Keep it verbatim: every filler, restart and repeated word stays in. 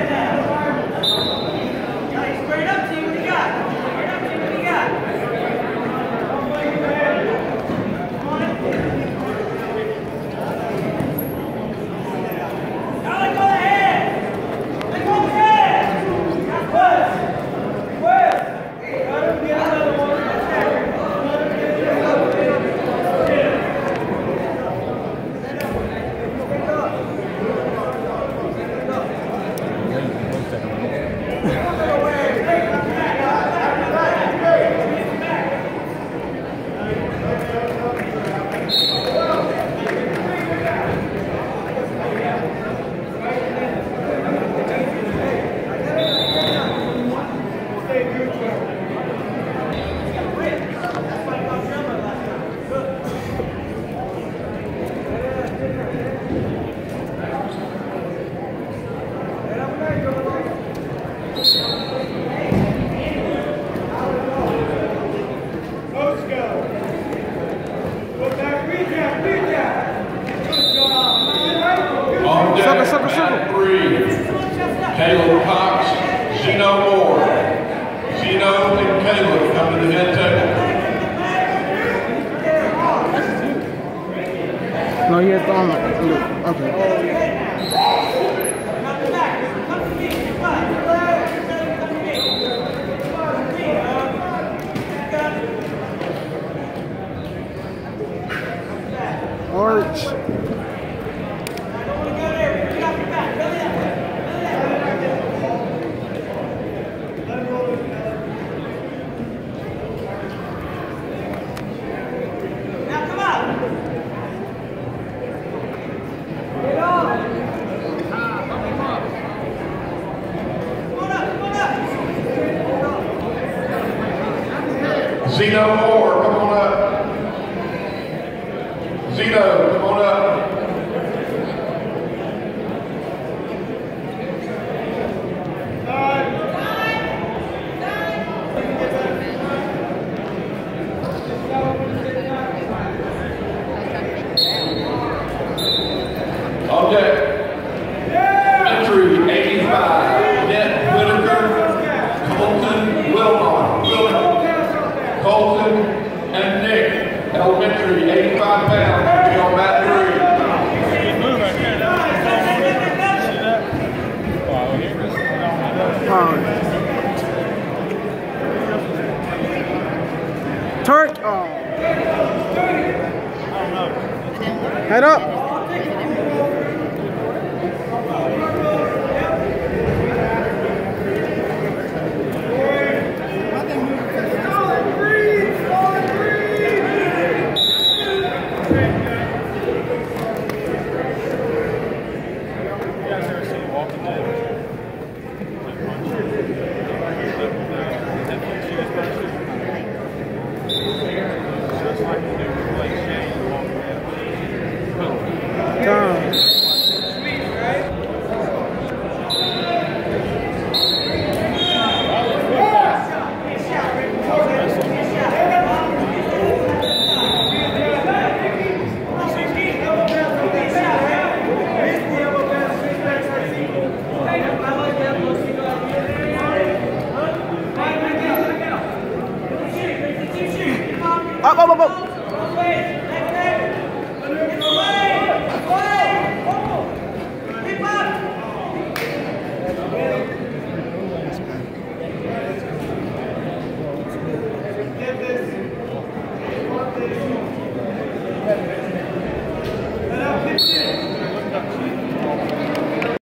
Caleb Cox, Zeno Moore. Zeno and Caleb come to the head table. No, he has to on it. Okay. Arch. Zeno Moore, come on up. Zeno, come on up. On deck. Entry eighty-five, Net Whitaker, Colton Wilmot, Wilmot. Colton and Nick, elementary, eighty-five pounds, be on mat three. Turk. Oh. Head up. Walking dead.